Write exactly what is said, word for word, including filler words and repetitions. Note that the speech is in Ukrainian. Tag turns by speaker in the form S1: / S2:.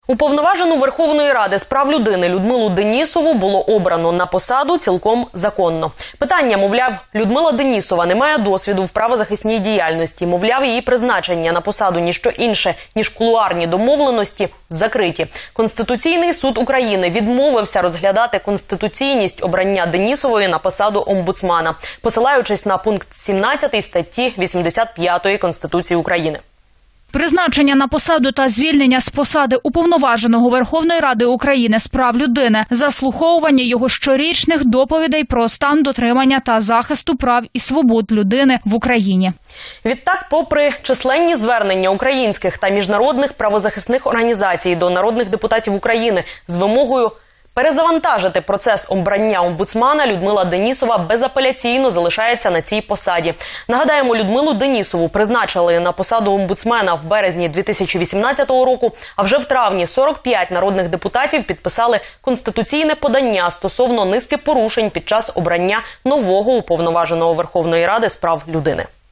S1: Уповноважену Верховної Ради з прав людини Людмилу Денісову було обрано на посаду цілком законно. Питання, мовляв, Людмила Денісова не має досвіду в правозахисній діяльності. Мовляв, її призначення на посаду ніщо інше, ніж кулуарні домовленості, закриті. Конституційний суд України відмовився розглядати конституційність обрання Денісової на посаду омбудсмана, посилаючись на пункт сімнадцятий статті вісімдесят п'ятої Конституції України.
S2: Призначення на посаду та звільнення з посади Уповноваженого Верховної Ради України з прав людини, заслуховування його щорічних доповідей про стан дотримання та захисту прав і свобод людини в Україні.
S1: Відтак, попри численні звернення українських та міжнародних правозахисних організацій до народних депутатів України з вимогою перезавантажити процес обрання омбудсмана, Людмила Денісова безапеляційно залишається на цій посаді. Нагадаємо, Людмилу Денісову призначили на посаду омбудсмена в березні дві тисячі вісімнадцятого року, а вже в травні сорок п'ять народних депутатів підписали конституційне подання стосовно низки порушень під час обрання нового уповноваженого Верховної Ради з прав людини.